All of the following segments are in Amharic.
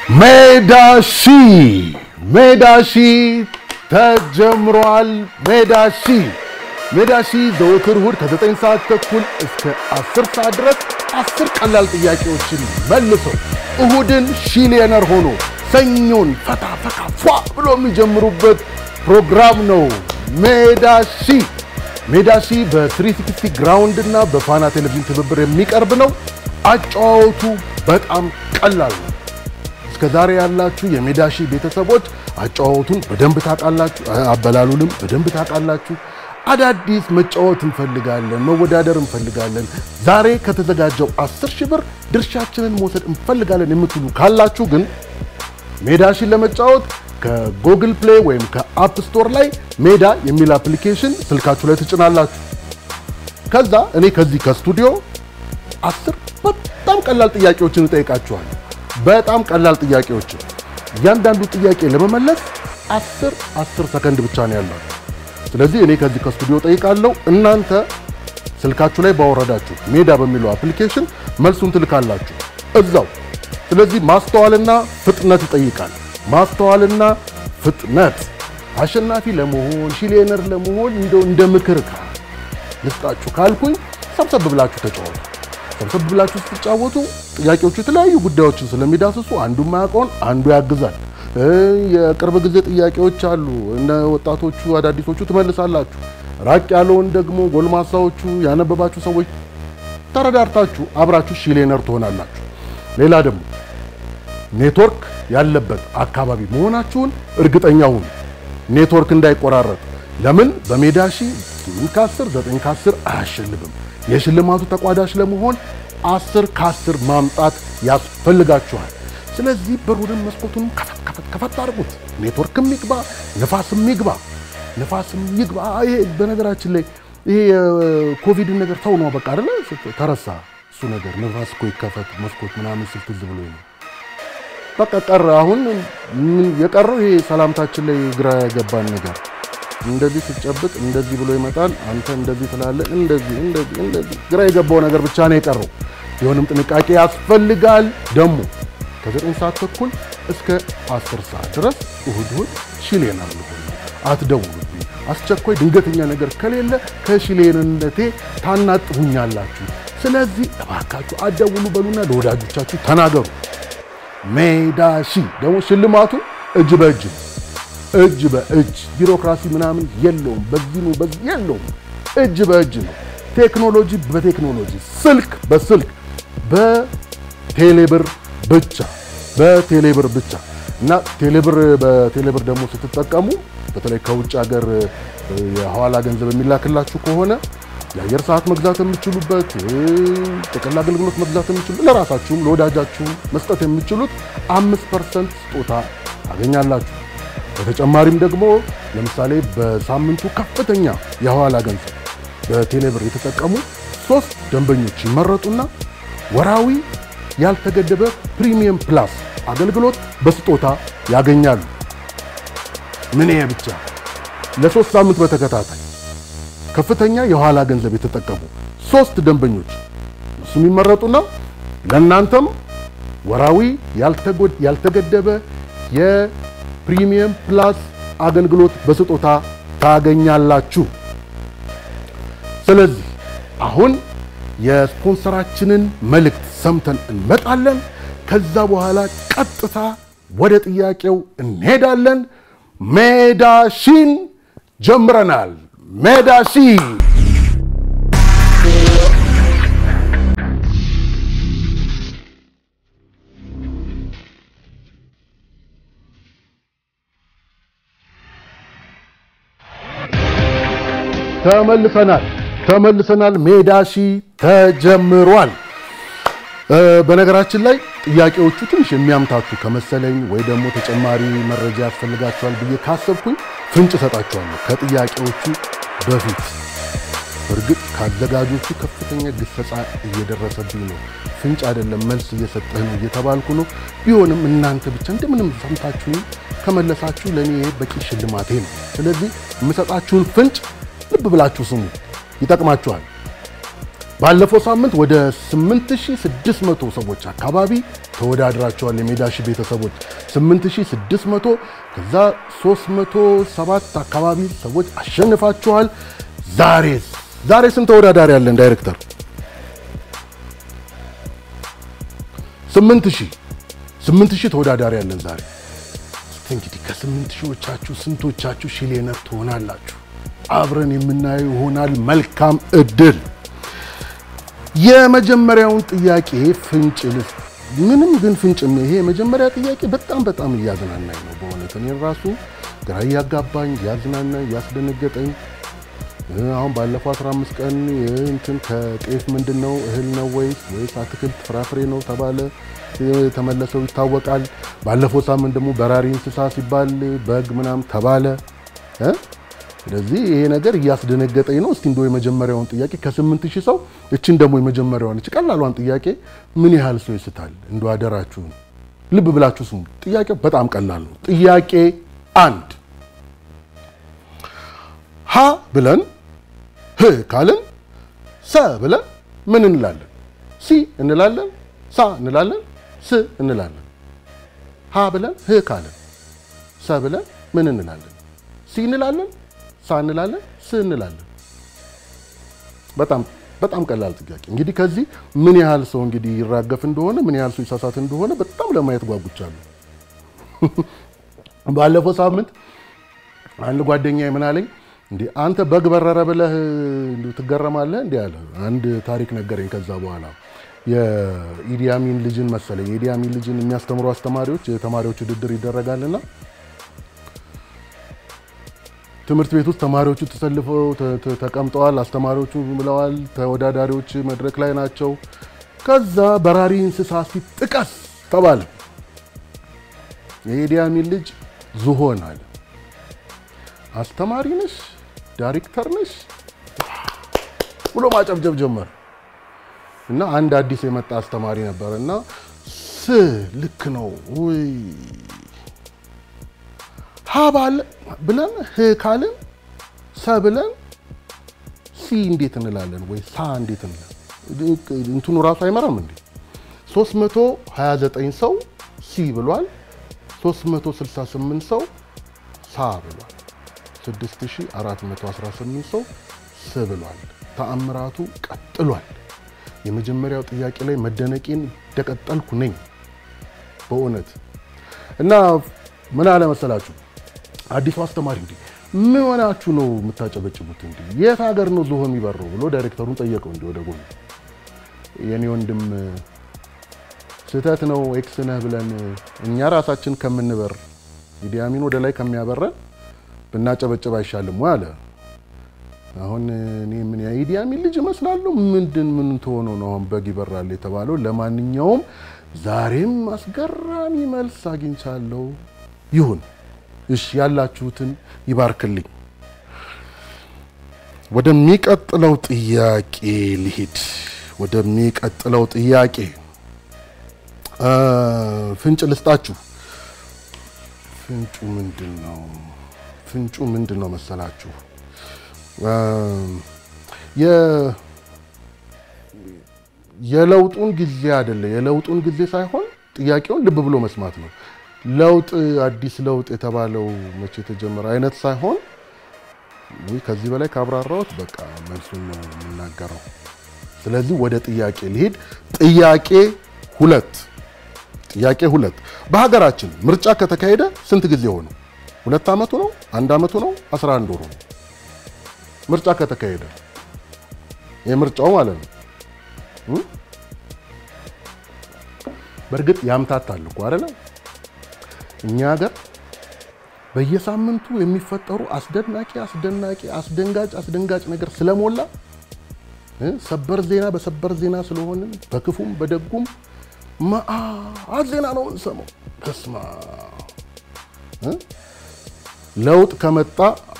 ሜዳሺ ተጀምሯል። ሜዳሺ ዘወትር እሁድ ከ9 ሰዓት ተኩል እስከ 10 ሰዓት ድረስ 10 ቀላል ጥያቄዎችን መልሶ እሁድን ሺሊየነር ሆኖ ሰኞን ፈታ ፏ ብሎ የሚጀምሩበት ፕሮግራም ነው። ሜዳሺ በ360 ግራውንድ እና በፋና ቴሌቪዥን ትብብር የሚቀርብ ነው። አጫዋወቱ በጣም ቀላል ነው። እስከዛሬ ያላችሁ የሜዳሺ ቤተሰቦች አጫዋወቱን በደንብ ታውቃላችሁ፣ አበላሉንም በደንብ ታውቃላችሁ። አዳዲስ መጫወት እንፈልጋለን፣ መወዳደር እንፈልጋለን፣ ዛሬ ከተዘጋጀው 10,000 ብር ድርሻችንን መውሰድ እንፈልጋለን የምትሉ ካላችሁ ግን ሜዳሺን ለመጫወት ከጉግል ፕሌይ ወይም ከአፕ ስቶር ላይ ሜዳ የሚል አፕሊኬሽን ስልካችሁ ላይ ትጭናላችሁ። ከዛ እኔ ከዚህ ከስቱዲዮ 10 በጣም ቀላል ጥያቄዎችን እጠይቃችኋለሁ። በጣም ቀላል ጥያቄዎችን እያንዳንዱ ጥያቄ ለመመለስ 10 ሰከንድ ብቻ ነው ያለው። ስለዚህ እኔ ከዚህ ከስቱዲዮ ጠይቃለሁ፣ እናንተ ስልካችሁ ላይ ባወረዳችሁ ሜዳ በሚለው አፕሊኬሽን መልሱን ትልካላችሁ እዛው። ስለዚህ ማስተዋልና ፍጥነት ይጠይቃል። ማስተዋልና ፍጥነት አሸናፊ ለመሆን ሺሊየነር ለመሆን እንደ ምክር ልስጣችሁ ካልኩኝ ሰብሰብ ብላችሁ ተጫወቱ። ሰብሰብ ብላችሁ ስትጫወቱ ጥያቄዎቹ የተለያዩ ጉዳዮችን ስለሚዳስሱ አንዱ ማያውቀውን አንዱ ያግዛል። የቅርብ ጊዜ ጥያቄዎች አሉ፣ እነ ወጣቶቹ አዳዲሶቹ ትመልሳላችሁ። ራቅ ያለውን ደግሞ ጎልማሳዎቹ ያነበባችሁ ሰዎች ተረዳርታችሁ አብራችሁ ሺሊየነር ትሆናላችሁ። ሌላ ደግሞ ኔትወርክ ያለበት አካባቢ መሆናችሁን እርግጠኛ ሁኑ። ኔትወርክ እንዳይቆራረጥ። ለምን በሜዳሺ 8 ከ10 9 ከ10 አያሸልምም። የሽልማቱ ተቋዳሽ ለመሆን 10 ከ10 ማምጣት ያስፈልጋችኋል። ስለዚህ በሩንም መስኮቱንም ከፈት አድርጉት። ኔትወርክም ይግባ፣ ንፋስም ይግባ። ይሄ በነገራችን ላይ ይሄ ኮቪድ ነገር ተው ነው በቃ አይደለ? ተረሳ እሱ ነገር። ንፋስ እኮ ይከፈት መስኮት ምናምን ስልትዝ ብሎ ነው በቃ ቀረ። አሁን የቀረው ይሄ ሰላምታችን ላይ ግራ ያገባን ነገር። እንደዚህ ስትጨብጥ እንደዚህ ብሎ ይመጣል፣ አንተ እንደዚህ ትላለህ፣ እንደዚህ ግራ የገባው ነገር ብቻ ነው የቀረው። ቢሆንም ጥንቃቄ ያስፈልጋል። ደግሞ ከ9 ሰዓት ተኩል እስከ 10 ሰዓት ድረስ እሁድ ሺሊየነር ልሁን። አትደውሉብኝ። አስቸኳይ ድንገተኛ ነገር ከሌለ ከሺሊየነርነቴ ታናጥሁኛላችሁ። ስለዚህ እባካችሁ አትደውሉ በሉና ለወዳጆቻችሁ ተናገሩ። ሜዳሺ ደግሞ ሽልማቱ እጅ በእጅ ቢሮክራሲ ምናምን የለውም። በዚህ የለውም። እጅ በእጅ ነው። ቴክኖሎጂ በቴክኖሎጂ ስልክ በስልክ በቴሌብር ብቻ እና በቴሌብር ደግሞ ስትጠቀሙ በተለይ ከውጭ ሀገር የሐዋላ ገንዘብ የሚላክላችሁ ከሆነ የአየር ሰዓት መግዛት የምትችሉበት ጥቅል አገልግሎት መግዛት የምትችሉት ለራሳችሁም ለወዳጃችሁም መስጠት የምትችሉት 5% ስጦታ ታገኛላችሁ። በተጨማሪም ደግሞ ለምሳሌ በሳምንቱ ከፍተኛ የሐዋላ ገንዘብ በቴሌብር የተጠቀሙ 3 ደንበኞች ይመረጡና ወራዊ ያልተገደበ ፕሪሚየም ፕላስ አገልግሎት በስጦታ ያገኛሉ። ምን ይሄ ብቻ ለ3 ሳምንት በተከታታይ ከፍተኛ የሐዋላ ገንዘብ የተጠቀሙ 3 ደንበኞች እሱም ይመረጡና ለእናንተም ወራዊ ያልተገደበ የፕሪሚየም ፕላስ አገልግሎት በስጦታ ታገኛላችሁ። ስለዚህ አሁን የስፖንሰራችንን መልእክት ሰምተን እንመጣለን። ከዛ በኋላ ቀጥታ ወደ ጥያቄው እንሄዳለን። ሜዳሺን ጀምረናል። ሜዳሺ ተመልሰናል። ሜዳሺ ተጀምሯል። በነገራችን ላይ ጥያቄዎቹ ትንሽ የሚያምታቱ ከመሰለኝ ወይ ደግሞ ተጨማሪ መረጃ ያስፈልጋቸዋል ብዬ ካሰብኩኝ ፍንጭ ሰጣቸዋለሁ ከጥያቄዎቹ በፊት። በእርግጥ ካዘጋጆቹ ከፍተኛ ግሰጻ እየደረሰብኝ ነው። ፍንጭ አይደለም መልስ እየሰጠህ ነው እየተባልኩ ነው። ቢሆንም እናንተ ብቻ እንደምንም ሰምታችሁ ከመለሳችሁ ለኔ በቂ ሽልማቴ ነው። ስለዚህ የምሰጣችሁን ፍንጭ ልብ ብላችሁ ስሙ፣ ይጠቅማችኋል። ባለፈው ሳምንት ወደ 8600 ሰዎች አካባቢ ተወዳድራቸዋል የሜዳሺ ቤተሰቦች 8600 ከዛ 307 አካባቢ ሰዎች አሸንፋቸዋል ዛሬ ስንት ተወዳዳሪ ያለን ዳይሬክተር 8000 ተወዳዳሪ ያለን ዛሬ እንግዲህ ከ8000ዎቻችሁ ስንቶቻችሁ ሺሊየነር ትሆናላችሁ አብረን የምናየው ይሆናል መልካም እድል የመጀመሪያውን ጥያቄ ፍንጭልስ ምንም ግን ፍንጭም ይሄ የመጀመሪያ ጥያቄ በጣም ያዝናናኝ ነው በእውነት እኔ ራሱ ግራ ያጋባኝ ያዝናናኝ ያስደነገጠኝ አሁን ባለፈው 15 ቀን እንትን ከጤፍ ምንድነው እህል ነው ወይስ አትክልት ፍራፍሬ ነው ተባለ ተመለሰው ይታወቃል ባለፈው ሳምንት ደግሞ በራሪ እንስሳ ሲባል በግ ምናም ተባለ ስለዚህ ይሄ ነገር ያስደነገጠኝ ነው እስቲ እንደው የመጀመሪያውን ጥያቄ ከ8000 ሰው እቺን ደግሞ የመጀመሪያውን እቺ ቀላሏን ጥያቄ ምን ያህል ሰው ይስታል እንደው አደራችሁ ልብ ብላችሁ ስሙ ጥያቄው በጣም ቀላል ነው ጥያቄ 1 ሀ ብለን ህ ካልን ሰ ብለን ምን እንላለን ሲ እንላለን ሳ እንላለን ስ እንላለን ሀ ብለን ህ ካልን ሰ ብለን ምን እንላለን ሲ እንላለን ሳ እንላለን ስ እንላለን በጣም ቀላል ጥያቄ እንግዲህ ከዚህ ምን ያህል ሰው እንግዲህ ይራገፍ እንደሆነ ምን ያህል ሰው ይሳሳት እንደሆነ በጣም ለማየት ጓጉቻለሁ ባለፈው ሳምንት አንድ ጓደኛዬ ምን አለኝ እንዴ አንተ በግ በረረ ብለህ ትገረማለህ እንዴ አለ አንድ ታሪክ ነገረኝ ከዛ በኋላ የኢዲያሚን ልጅን መሰለኝ የኢዲያሚን ልጅን የሚያስተምሩ አስተማሪዎች የተማሪዎች ውድድር ይደረጋልና ትምህርት ቤት ውስጥ ተማሪዎቹ ተሰልፈው ተቀምጠዋል አስተማሪዎቹ ብለዋል ተወዳዳሪዎች መድረክ ላይ ናቸው ከዛ በራሪ እንስሳ ሲጥቀስ ተባለ የኢዲያሚን ልጅ ዝሆን አለ አስተማሪ ነሽ ዳይሬክተር ነሽ ብሎ ማጨብጨብ ጀመረ እና አንድ አዲስ የመጣ አስተማሪ ነበርና ስ ልክ ነው ወይ ሀባል ብለን ህ ካልን ሰ ብለን ሲ እንዴት እንላለን ወይ ሳ እንዴት እንላለን እንትኑ ራሱ አይመራም እንዴ 329 ሰው ሲ ብሏል 368 ሰው ሳ ብሏል 6418 ሰው ስ ብሏል ተአምራቱ ቀጥሏል የመጀመሪያው ጥያቄ ላይ መደነቄን ተቀጠልኩ ነኝ በእውነት እና ምን አለ መሰላችሁ አዲስ አስተማሪ እንዴ ምን ሆናችሁ ነው የምታጨበጭቡት እንዴ የት ሀገር ነው ዝሆን የሚበረው ብሎ ዳይሬክተሩን ጠየቀው እንዴ ወደ ጎን የኔ ወንድም ስህተት ነው ኤክስ ነህ ብለን እኛ ራሳችን ከምንበር ኢዲያሚን ወደ ላይ ከሚያበረን ብናጨበጭብ አይሻልም ወይ አለ አሁን እኔ ምን ኢዲያሚን ልጅ መስላለሁ ምን ተሆኖ ነው አሁን በግ ይበራል የተባለው ለማንኛውም ዛሬም አስገራሚ መልስ አግኝቻለሁ ይሁን እሺ ያላችሁትን ይባርክልኝ ወደሚቀጥለው ጥያቄ ልሂድ ወደሚቀጥለው ጥያቄ ፍንጭ ልስጣችሁ ፍንጩ ምንድነው መሰላችሁ የለውጡን ጊዜ አይደለ የለውጡን ጊዜ ሳይሆን ጥያቄውን ልብ ብሎ መስማት ነው ለውጥ አዲስ ለውጥ የተባለው መቼ ተጀመረ አይነት ሳይሆን ወይ ከዚህ በላይ ካብራራውት በቃ መልሱን ነው የምናገረው ስለዚህ ወደ ጥያቄ ልሂድ ጥያቄ 2 በሀገራችን ምርጫ ከተካሄደ ስንት ጊዜ ሆነ 2 አመት ነው 1 አመት ነው 11 ወር ነው ምርጫ ከተካሄደ የምርጫው ማለት ነው በርግጥ ያምታታል እኮ አይደለ እኛ ሀገር በየሳምንቱ የሚፈጠሩ አስደንጋጭ ነገር ስለሞላ ሰበር ዜና ስለሆነ በክፉም በደጉም ዜና ነው እንሰማው ተስማ ለውጥ ከመጣ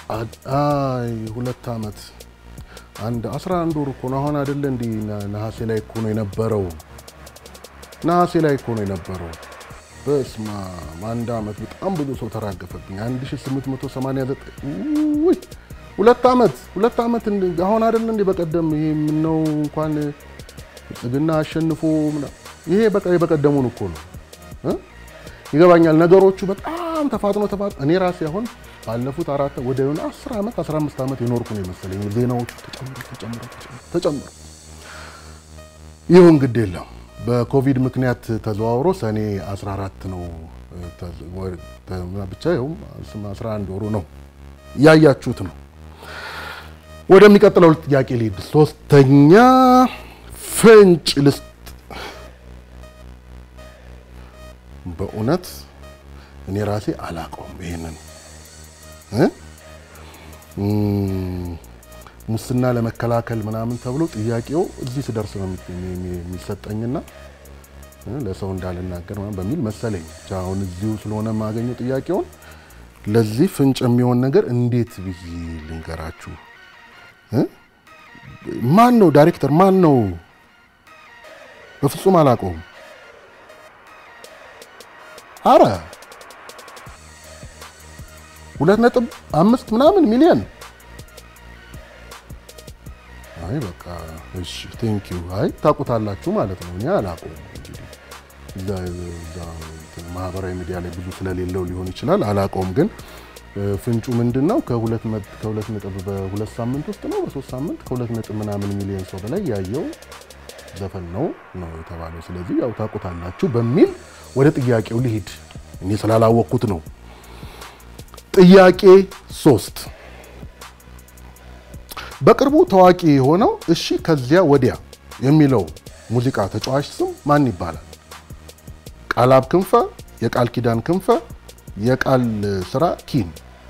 2 አመት 11 ወር እኮ ነው አሁን አይደለ እንዴ ነሐሴ ላይ እኮ ነው የነበረው በስማ አንድ አመት በጣም ብዙ ሰው ተራገፈብኝ 1889 ሁለት ዓመት አሁን አይደል እንዴ በቀደም ይሄ ምን ነው እንኳን ጽግና አሸንፎ ይሄ በቃ የበቀደሙን እኮ ነው ይገባኛል ነገሮቹ በጣም ተፋጥኖ እኔ ራሴ አሁን ባለፉት 4 ወደ 10 ዓመት 15 ዓመት የኖርኩ ነው መሰለኝ ዜናዎቹ ተጨምሮ ይሁን ግድ የለም በኮቪድ ምክንያት ተዘዋውሮ ሰኔ 14 ነው ብቻ ይሁን 11 ወሩ ነው ያያችሁት ነው ወደሚቀጥለው ጥያቄ ልሂድ ሶስተኛ ፍንጭ ልስጥ በእውነት እኔ ራሴ አላቆም ይሄንን ሙስና ለመከላከል ምናምን ተብሎ ጥያቄው እዚህ ሲደርስ ነው የሚሰጠኝና ለሰው እንዳልናገር ማለት በሚል መሰለኝ ጃውን እዚሁ ስለሆነ ማገኘው ጥያቄውን ለዚህ ፍንጭ የሚሆን ነገር እንዴት ብዬ ልንገራችሁ ማን ነው ዳይሬክተር ማን ነው በፍጹም አላቆም አረ 2.5 ምናምን ሚሊዮን አይ በቃ እሺ ቴንክ ዩ አይ ታቁታላችሁ ማለት ነው እኛ አላቆም እንግዲህ እዛ ማህበራዊ ሚዲያ ላይ ብዙ ስለሌለው ሊሆን ይችላል አላቆም ግን ፍንጩ ምንድነው ከ2 ነጥብ በ2 ሳምንት ውስጥ ነው በ3 ሳምንት ከ2 ነጥብ ምናምን ሚሊዮን ሰው በላይ ያየው ዘፈን ነው የተባለው ስለዚህ ያው ታቁታላችሁ በሚል ወደ ጥያቄው ልሂድ እኔ ስላላወቅኩት ነው ጥያቄ 3 በቅርቡ ታዋቂ የሆነው እሺ ከዚያ ወዲያ የሚለው ሙዚቃ ተጫዋች ስም ማን ይባላል ቃላብ ክንፈ የቃል ኪዳን ክንፈ የቃል ስራ ኪን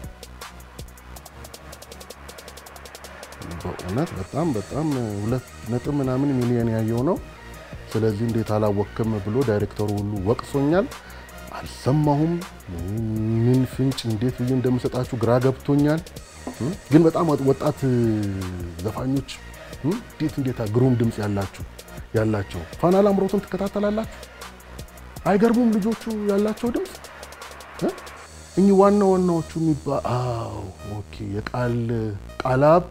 በእውነት በጣም 2 ነጥብ ምናምን ሚሊዮን ያየው ነው ስለዚህ እንዴት አላወቅም ብሎ ዳይሬክተሩ ሁሉ ወቅሶኛል አልሰማሁም ምን ፍንጭ እንዴት ብዬ እንደምሰጣችሁ ግራ ገብቶኛል ግን በጣም ወጣት ዘፋኞች እንዴት ግሩም ድምጽ ያላችሁ ፋና ላምሮትን ተከታተላላችሁ አይገርሙም ልጆቹ ያላቸው ድምጽ እኚ ዋናዎቹ የሚባው ኦኬ ቃላብ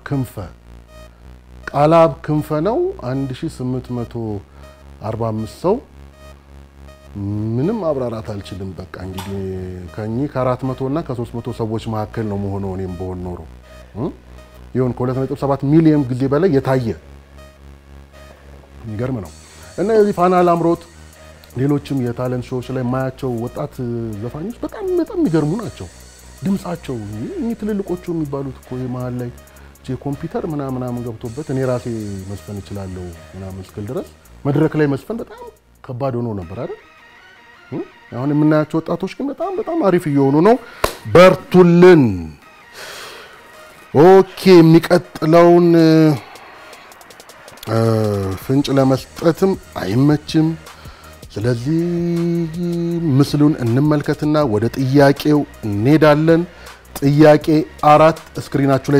ክንፈ ነው 1845 ሰው ምንም አብራራት አልችልም በቃ እንግዲህ ከኚ ከ400 እና ከ300 ሰዎች መካከል ነው መሆነው እኔም በሆን ኖሮ ይሁን ከ2.7 ሚሊዮን ጊዜ በላይ የታየ የሚገርም ነው እና የዚህ ፋና ላምሮት ሌሎችም የታለንት ሾዎች ላይ ማያቸው ወጣት ዘፋኞች በጣም የሚገርሙ ናቸው ድምጻቸው እኚ ትልልቆቹ የሚባሉት እኮ የመሃል ላይ ኮምፒውተር ምናምን ገብቶበት እኔ ራሴ መስፈን እችላለሁ ምናምን እስከል ድረስ መድረክ ላይ መስፈን በጣም ከባድ ሆኖ ነበር አይደል አሁን የምናያቸው ወጣቶች ግን በጣም አሪፍ እየሆኑ ነው በርቱልን ኦኬ የሚቀጥለውን ፍንጭ ለመስጠትም አይመችም ስለዚህ ምስሉን እንመልከትና ወደ ጥያቄው እንሄዳለን ጥያቄ 4 ስክሪናችሁ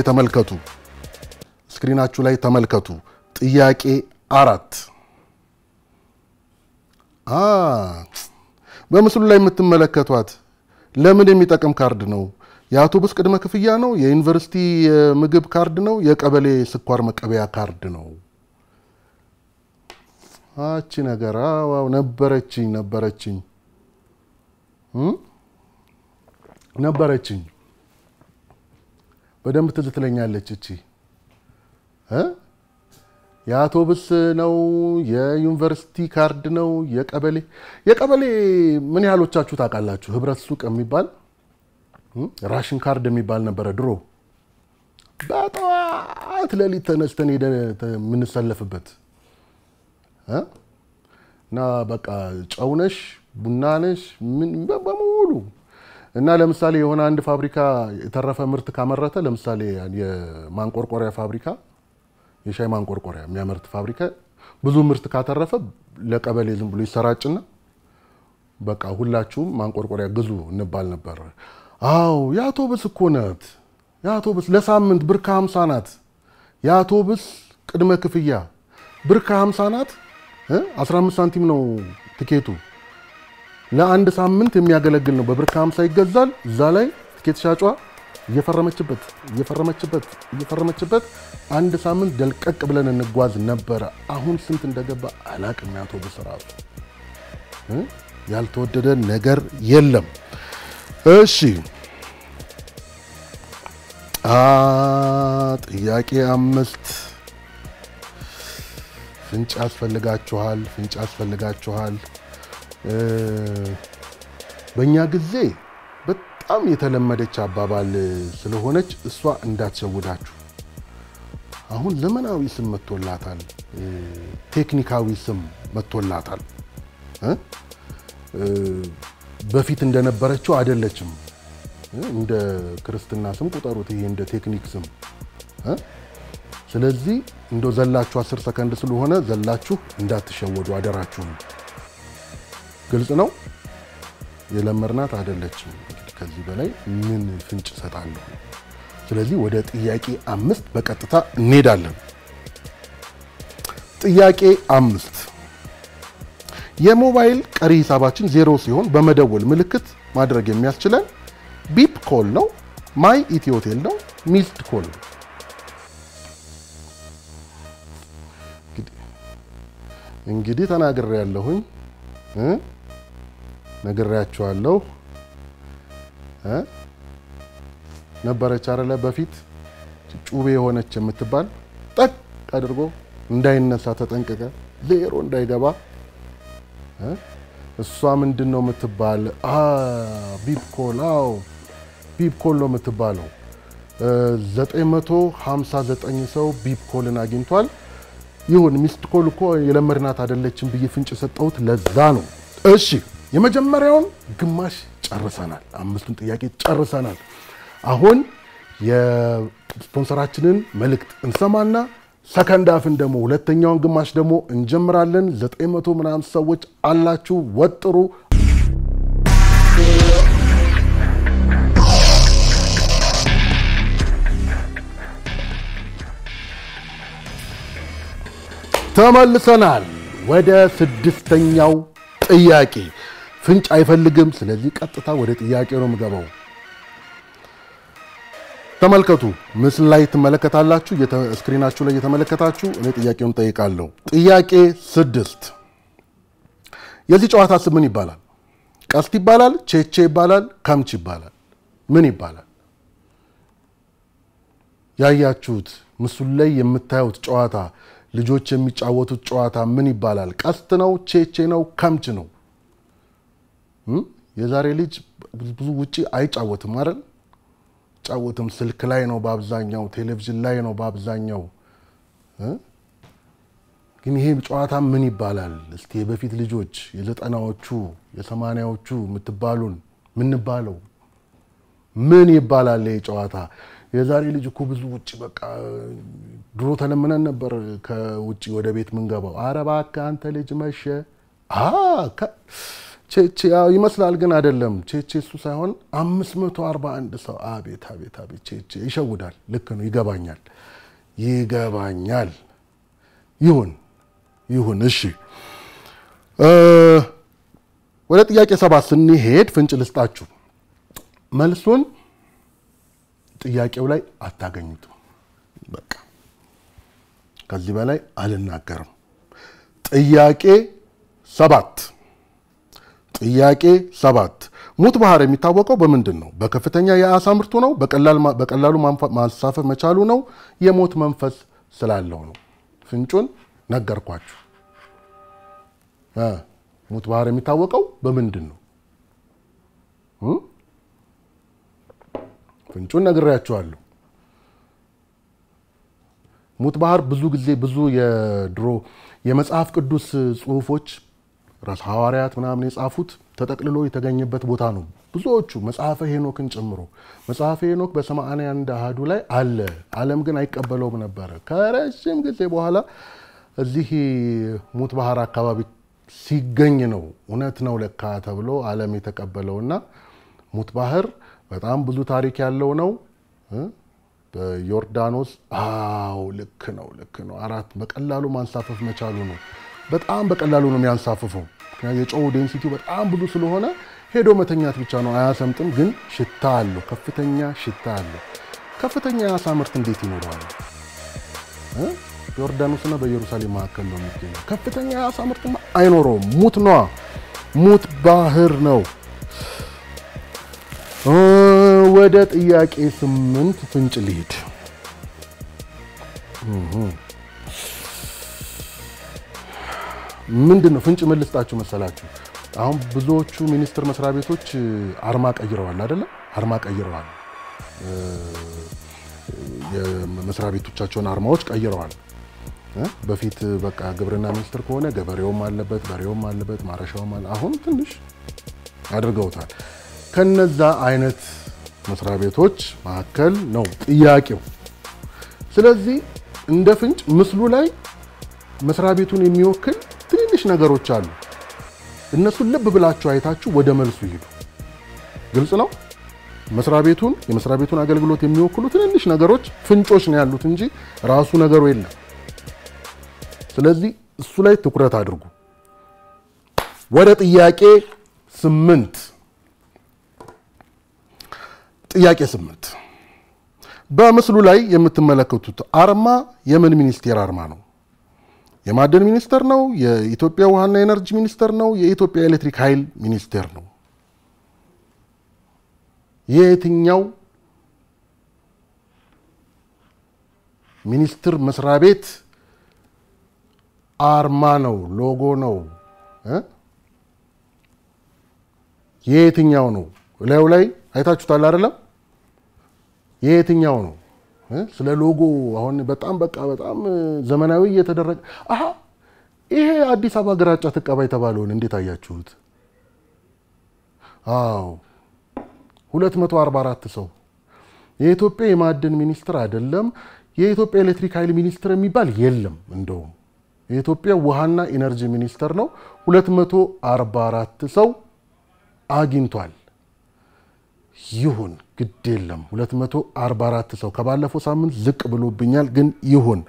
ላይ ተመልከቱ ጥያቄ 4 በምስሉ ላይ የምትመለከቷት ለምን የሚጠቅም ካርድ ነው የአውቶቡስ ቅድመ ክፍያ ነው የዩኒቨርሲቲ ምግብ ካርድ ነው የቀበሌ ስኳር መቀበያ ካርድ ነው አቺ ነገር ዋው ነበረችኝ በደንብ ትዝትለኛለች እቺ የአውቶቡስ ነው የዩኒቨርሲቲ ካርድ ነው የቀበሌ ምን ያህሎቻችሁ ታውቃላችሁ ህብረት ሱቅ የሚባል ራሽን ካርድ የሚባል ነበር ድሮ በጣም ለሊት ተነስተን ምን ሰለፍበት እና በቃ ጨውነሽ ቡናነሽ ምን በሙሉ እና ለምሳሌ የሆነ አንድ ፋብሪካ የተረፈ ምርት ካመረተ ለምሳሌ የማንቆርቆሪያ ፋብሪካ የሻይ ማንቆርቆሪያ የሚያመርት ፋብሪካ ብዙ ምርት ካተረፈ ለቀበሌ ዝም ብሎ ይሰራጭና በቃ ሁላችሁም ማንቆርቆሪያ ግዙ እንባል ነበር አው የአውቶቡስ እኮ ናት የአውቶቡስ ለሳምንት ብር ከ50 ናት የአውቶቡስ ቅድመ ክፍያ ብር ከ50 ናት 15 ሳንቲም ነው ትኬቱ ለአንድ ሳምንት የሚያገለግል ነው በብር ከ50 ይገዛል እዛ ላይ ትኬት ሻጯ እየፈረመችበት አንድ ሳምንት ደልቀቅ ብለን እንጓዝ ነበር አሁን ስንት እንደገባ አላቅም አውቶቡስ ራሱ ያልተወደደ ነገር የለም እሺ ጥያቄ 5 ፍንጭ ያስፈልጋችኋል በእኛ ጊዜ በጣም የተለመደች አባባል ስለሆነች እሷ እንዳትሸውዳችሁ አሁን ዘመናዊ ስም መጥቶላታል ቴክኒካዊ ስም መጥቶላታል በፊት እንደነበረችው አይደለችም እንደ ክርስትና ስም ቁጠሩት ይሄ እንደ ቴክኒክ ስም ስለዚህ እንደው ዘላችሁ 10 ሰከንድ ስለሆነ ዘላችሁ እንዳትሸወዱ አደራችሁ ግልጽ ነው የለመርናት አይደለችም ከዚህ በላይ ምን ፍንጭ ሰጣለሁ ስለዚህ ወደ ጥያቄ 5 በቀጥታ እንሄዳለን ጥያቄ 5 የሞባይል ቀሪ ሂሳባችን 0 ሲሆን በመደወል ምልክት ማድረግ የሚያስችለን ቢፕ ኮል ነው ማይ ኢትዮ ቴል ነው ሚስድ ኮል ነው እንግዲህ ተናግሬያለሁኝ ነግሬያችኋለሁ ነበረች አይደለ በፊት ጩቤ የሆነች የምትባል ጠቅ አድርጎ እንዳይነሳ ተጠንቀቀ ዜሮ እንዳይገባ እሷ ምንድነው የምትባል ቢፕ ኮል ነው የምትባለው 959 ሰው ቢፕ ኮልን አግኝቷል ይሁን ሚስድ ኮል እኮ የለመድናት አይደለችም ብዬ ፍንጭ ሰጠሁት ለዛ ነው እሺ የመጀመሪያውን ግማሽ ጨርሰናል 5ቱን ጥያቄ ጨርሰናል አሁን የስፖንሰራችንን መልእክት እንሰማና ሰከንድ አፍን ደግሞ ሁለተኛውን ግማሽ ደግሞ እንጀምራለን 900 ምናምን ሰዎች አላችሁ ወጥሩ ተመልሰናል ወደ 6ኛው ጥያቄ ፍንጭ አይፈልግም ስለዚህ ቀጥታ ወደ ጥያቄው ነው የምገባው ተመልከቱ ምስል ላይ ተመለከታላችሁ ስክሪናችሁ ላይ የተመለከታችሁ እኔ ጥያቄውን ጠይቃለሁ ጥያቄ 6 የዚህ ጨዋታ ስም ምን ይባላል ቀስት ይባላል ቼቼ ይባላል ከምች ይባላል ምን ይባላል ያያችሁት ምስሉ ላይ የምታዩት ጨዋታ ልጆች የሚጫወቱት ጨዋታ ምን ይባላል ቀስት ነው ቼቼ ነው ከምች ነው የዛሬ ልጅ ብዙ ውጪ አይጫወትም አይደል ጫወትም ስልክ ላይ ነው በአብዛኛው ቴሌቪዥን ላይ ነው በአብዛኛው ግን ይሄ ጨዋታ ምን ይባላል እስቲ በፊት ልጆች የ90ዎቹ የ80ዎቹ ምትባሉን ምን ባለው ምን ይባላል ይሄ ጨዋታ የዛሬ ልጅ እኮ ብዙ ውጪ በቃ ድሮ ተለምነን ነበር ከውጪ ወደ ቤት ምን ገባው አረባካ አንተ ልጅ መሸ ቼቼ ይመስላል ግን አይደለም ቼቼ እሱ ሳይሆን 541 ሰው አቤት ቼቼ ይሸውዳል ልክ ነው ይገባኛል ይሁን እሺ ወደ ጥያቄ 7 ስንሄድ ፍንጭ ልስጣችሁ መልሱን ጥያቄው ላይ አታገኙትም በቃ ከዚህ በላይ አልናገርም ጥያቄ 7 ሙት ባህር የሚታወቀው በምንድነው በከፍተኛ የአሳ ምርቱ ነው በቀላሉ ማንሳፈፍ መቻሉ ነው የሞት መንፈስ ስላለው ነው ፍንጩን ነገርኳችሁ ሙት ባህር የሚታወቀው በምንድነው ፍንጩን ነግሬያችኋለሁ ሙት ባህር ብዙ ጊዜ ብዙ የድሮ የመጽሐፍ ቅዱስ ጽሁፎች ራስ ሐዋርያት ምናምን የጻፉት ተጠቅልሎ የተገኘበት ቦታ ነው ብዙዎቹ መጽሐፈ ሄኖክን ጨምሮ መጽሐፈ ሄኖክ በ81 አሃዱ ላይ አለ ዓለም ግን አይቀበለውም ነበር ከረጅም ጊዜ በኋላ እዚህ ሙት ባህር አካባቢ ሲገኝ ነው እውነት ነው ለካ ተብሎ ዓለም የተቀበለውና ሙት ባህር በጣም ብዙ ታሪክ ያለው ነው በዮርዳኖስ ልክ ነው አራት በቀላሉ ማንሳፈፍ መቻሉ ነው በጣም በቀላሉ ነው የሚያንሳፍፈው የጨው ዴንሲቲው በጣም ብዙ ስለሆነ ሄዶ መተኛት ብቻ ነው አያሰምጥም ግን ሽታ አለው ከፍተኛ ሽታ አለው ከፍተኛ የአሳ ምርት እንዴት ይኖራል ዮርዳኖስና በኢየሩሳሌም መካከል ነው የሚገኘው ከፍተኛ የአሳ ምርት አይኖረውም ሙት ባህር ነው ወደ ጥያቄ 8 ፍንጭ ልሂድ ምንድነው ፍንጭ መልስጣችሁ መሰላችሁ አሁን ብዙዎቹ ሚኒስትር መስሪያ ቤቶች አርማ ቀይረዋል አይደለ አርማ ቀይረዋል የመስሪያ ቤቶቻቸውን አርማዎች ቀይረዋል በፊት በቃ ግብርና ሚኒስትር ከሆነ ገበሬውም አለበት በሬውም አለበት ማረሻውም አለ አሁን ትንሽ አድርገውታል ከነዛ አይነት መስሪያ ቤቶች መካከል ነው ጥያቄው ስለዚህ እንደ ፍንጭ ምስሉ ላይ መስሪያ ቤቱን የሚወክል ትንሽ ነገሮች አሉ እነሱ ልብ ብላችሁ አይታችሁ ወደ መልሱ ይሄዱ ግልጽ ነው የመስሪያ ቤቱን አገልግሎት የሚወክሉ ትንሽ ነገሮች ፍንጮች ነው ያሉት እንጂ ራሱ ነገሩ የለም ስለዚህ እሱ ላይ ትኩረት አድርጉ ወደ ጥያቄ 8 ጥያቄ 8 በምስሉ ላይ የምትመለከቱት አርማ የምን ሚኒስቴር አርማ ነው የማዕድን ሚኒስቴር ነው የኢትዮጵያ ውሃና ኤነርጂ ሚኒስቴር ነው የኢትዮጵያ ኤሌክትሪክ ኃይል ሚኒስቴር ነው የትኛው ሚኒስቴር መስሪያ ቤት አርማ ነው ሎጎ ነው የትኛው ነው ላይ አይታችሁታል አይደለም የትኛው ነው ስለ ሎጎ አሁን በጣም ዘመናዊ እየተደረገ ይሄ አዲስ አበባ ግራጫ ተቀባ የተባለውን እንዴት አያችሁት 244 ሰው የኢትዮጵያ የማዕድን ሚኒስትር አይደለም የኢትዮጵያ ኤሌክትሪክ ኃይል ሚኒስትር የሚባል የለም እንደውም የኢትዮጵያ ውሃና ኢነርጂ ሚኒስትር ነው 244 ሰው አግኝቷል ይሁን ግድ የለም 244 ሰው ከባለፈው ሳምንት ዝቅ ብሎብኛል ግን ይሁን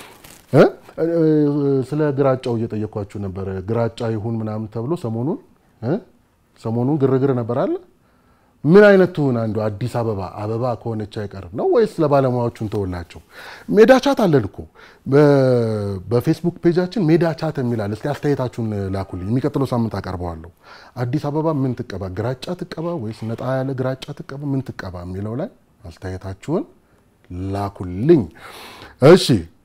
ስለ ግራጫው እየጠየኳችሁ ነበር ግራጫ ይሁን ምናምን ተብሎ ሰሞኑን ግርግር ነበር አይደል ምን አይነት ትሁን አንዱ አዲስ አበባ ከሆነች አይቀር ነው ወይስ ለባለሙያዎቹን ተወላቸው ሜዳ ቻት አለን እኮ በፌስቡክ ፔጃችን ሜዳ ቻት የሚላል እስቲ አስተያየታችሁን ላኩልኝ የሚቀጥለው ሳምንት አቀርበዋለሁ አዲስ አበባ ምን ትቀባ ግራጫ ትቀባ ወይስ ነጣ ያለ ግራጫ ትቀባ ምን ትቀባ የሚለው ላይ አስተያየታችሁን ላኩልኝ እሺ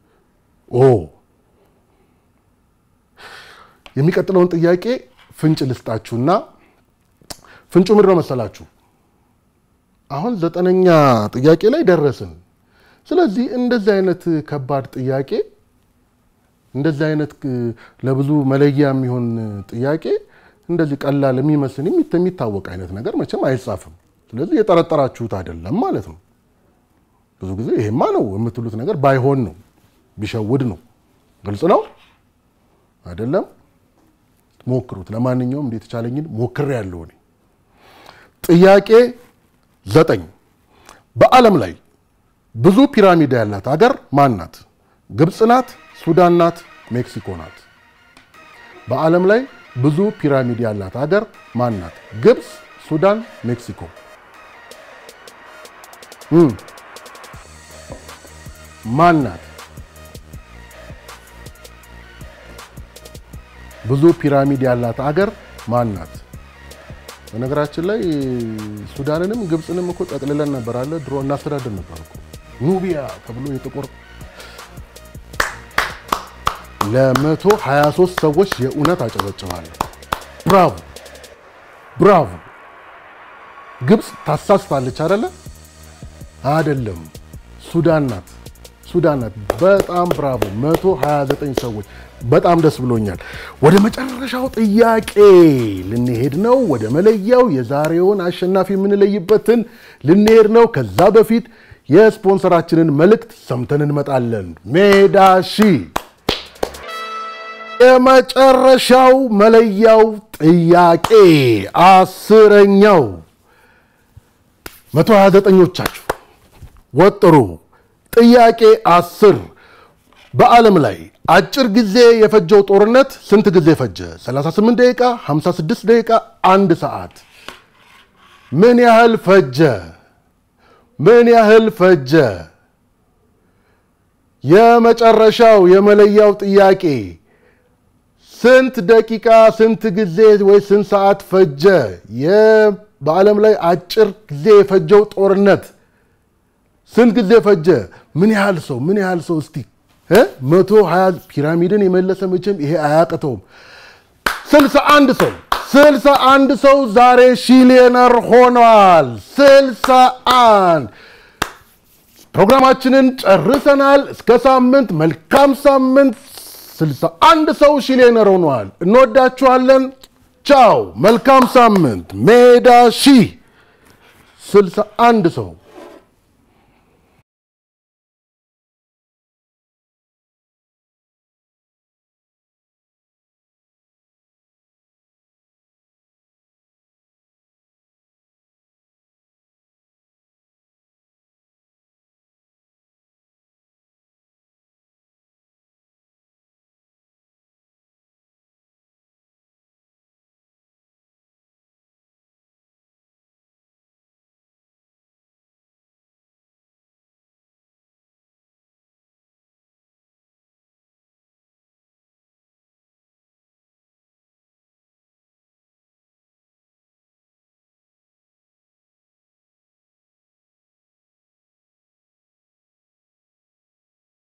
የሚቀጥለውን ጥያቄ ፍንጭ ልስጣችሁና ፍንጩ ምንድን ነው መሰላችሁ አሁን 9ኛ ጥያቄ ላይ ደረስን ስለዚህ እንደዚህ አይነት ከባድ ጥያቄ እንደዚህ አይነት ለብዙ መለያ የሚሆን ጥያቄ እንደዚህ ቀላል የሚመስል የሚታወቅ አይነት ነገር መቼም አይጻፍም ስለዚህ የጠረጠራችሁት አይደለም ማለት ነው ብዙ ጊዜ ይሄማ ነው የምትሉት ነገር ባይሆን ነው ቢሸውድ ነው ግልጽ ነው አይደለም ሞክሩት ለማንኛውም እንዴት ቻለኝን ሞክር ያለው ነው ጥያቄ 9 በአለም ላይ ብዙ ፒራሚድ ያላት ሀገር ማን ናት ግብጽ ናት ሱዳን ናት ሜክሲኮ ናት በአለም ላይ ብዙ ፒራሚድ ያላት ሀገር ማን ናት ግብጽ ሱዳን ሜክሲኮ ማን ናት ብዙ ፒራሚድ ያላት ሀገር ማን ናት በነገራችን ላይ ሱዳንንም ግብጽንም እኮ ጠቅልለን ነበር አለ ድሮ እናስተዳደር ነበር እኮ ኑቢያ ተብሎ የጥቁር ለ123 ሰዎች የኡነት አጨበጨባለ ብራቮ ግብጽ ታሳስታለች አይደለም ሱዳን ናት በጣም ብራቮ 129 ሰዎች በጣም ደስ ብሎኛል ወደ መጨረሻው ጥያቄ ልንሄድ ነው ወደ መለያው የዛሬውን አሸናፊ የምንለይበትን ልንሄድ ነው ከዛ በፊት የስፖንሰራችንን መልእክት ሰምተን እንመጣለን ሜዳሺ የመጨረሻው መለያው ጥያቄ 10ኛው 129ዎቻችሁ ወጥሩ ጥያቄ 10 በአለም ላይ አጭር ጊዜ የፈጀው ጦርነት ስንት ጊዜ ፈጀ? 38 ደቂቃ፣ 56 ደቂቃ፣ 1 ሰዓት። ምን ያህል ፈጀ? ምን ያህል ፈጀ? የመጨረሻው የመለያው ጥያቄ ስንት ደቂቃ፣ ስንት ጊዜ ወይ ስንት ሰዓት ፈጀ? በዓለም ላይ አጭር ጊዜ የፈጀው ጦርነት ስንት ጊዜ ፈጀ? ምን ያህል ሰው እስቲ 120 ፒራሚድን የመለሰ መቼም ይሄ አያቅተውም። 61 ሰው ዛሬ ሺሊየነር ሆኗል። 61 ፕሮግራማችንን ጨርሰናል። እስከ ሳምንት መልካም ሳምንት። 61 ሰው ሺሊየነር ሆኗል። እንወዳችኋለን። ቻው፣ መልካም ሳምንት። ሜዳ ሺ 61 ሰው